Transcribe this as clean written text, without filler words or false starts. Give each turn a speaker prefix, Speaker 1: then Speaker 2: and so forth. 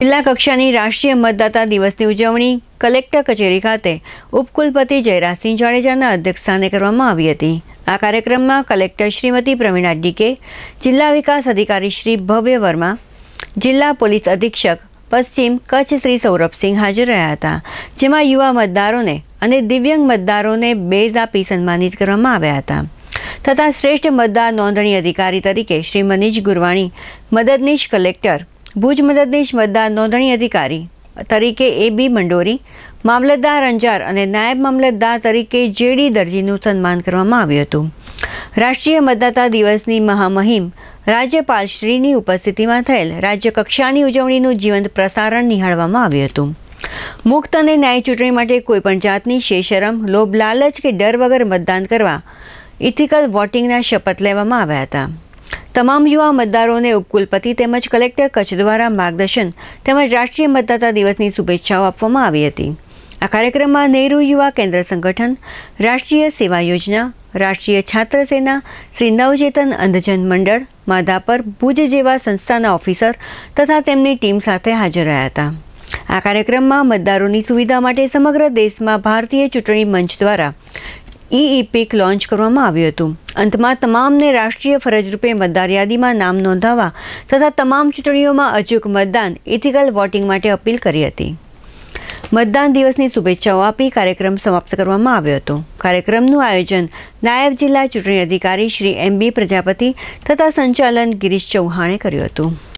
Speaker 1: જિલ્લા કક્ષાની રાષ્ટ્રીય મતદાતા દિવસની ઉજવણી કલેક્ટર કચેરી ખાતે ઉપકુલપતિ જયરાજસિંહ જાડેજાના અધ્યક્ષસ્થાને કરવામાં આવી હતી। આ કાર્યક્રમમાં કલેક્ટર શ્રીમતી પ્રવીણા ડીકે, જિલ્લા વિકાસ અધિકારી શ્રી ભવ્ય વર્મા, જિલ્લા પોલીસ અધિક્ષક પશ્ચિમ કચ્છ શ્રી સૌરભસિંહ હાજર રહ્યા હતા, જેમાં યુવા મતદારોને અને દિવ્યાંગ મતદારોને બેઝ આપી સન્માનિત કરવામાં આવ્યા હતા તથા શ્રેષ્ઠ મતદાર નોંધણી અધિકારી તરીકે શ્રી મનીષ ગુરવાણી, મદદનીશ કલેક્ટર ભુજ મદદનીશ મતદાર નોંધણી અધિકારી તરીકે AB મંડોરી, મામલતદાર અંજાર અને નાયબ મામલતદાર તરીકે JD દરજીનું સન્માન કરવામાં આવ્યું હતું। રાષ્ટ્રીય મતદાતા દિવસની મહામહિમ રાજ્યપાલશ્રીની ઉપસ્થિતિમાં થયેલ રાજ્ય કક્ષાની ઉજવણીનું જીવંત પ્રસારણ નિહાળવામાં આવ્યું હતું। મુક્ત અને ન્યાયી ચૂંટણી માટે કોઈપણ જાતની શેષરમ, લોભ, લાલચ કે ડર વગર મતદાન કરવા ઇથિકલ વોટિંગના શપથ લેવામાં આવ્યા હતા। તમામ યુવા મતદારોને ઉપકુલપતિ તેમજ કલેક્ટર કચ્છ દ્વારા માર્ગદર્શન તેમજ રાષ્ટ્રીય મતદાતા દિવસની શુભેચ્છાઓ આપવામાં આવી હતી। આ કાર્યક્રમમાં નહેરુ યુવા કેન્દ્ર સંગઠન, રાષ્ટ્રીય સેવા યોજના, રાષ્ટ્રીય છાત્ર સેના, શ્રી નવચેતન અંધજન મંડળ, માધાપર, ભુજ જેવા સંસ્થાના ઓફિસર તથા તેમની ટીમ સાથે હાજર રહ્યા હતા। આ કાર્યક્રમમાં મતદારોની સુવિધા માટે સમગ્ર દેશમાં ભારતીય ચૂંટણી મંચ દ્વારા EPIC લોન્ચ કરવામાં આવ્યું હતું। અંતમાં તમામને રાષ્ટ્રીય ફરજ રૂપે મતદાર યાદીમાં નામ નોંધાવવા તથા તમામ ચૂંટણીઓમાં અચૂક મતદાન, ઇથિકલ વોટિંગ માટે અપીલ કરી હતી। મતદાન દિવસની શુભેચ્છાઓ આપી કાર્યક્રમ સમાપ્ત કરવામાં આવ્યો હતો। કાર્યક્રમનું આયોજન નાયબ જિલ્લા ચૂંટણી અધિકારી શ્રી MB પ્રજાપતિ તથા સંચાલન ગિરીશ ચૌહાણે કર્યું હતું।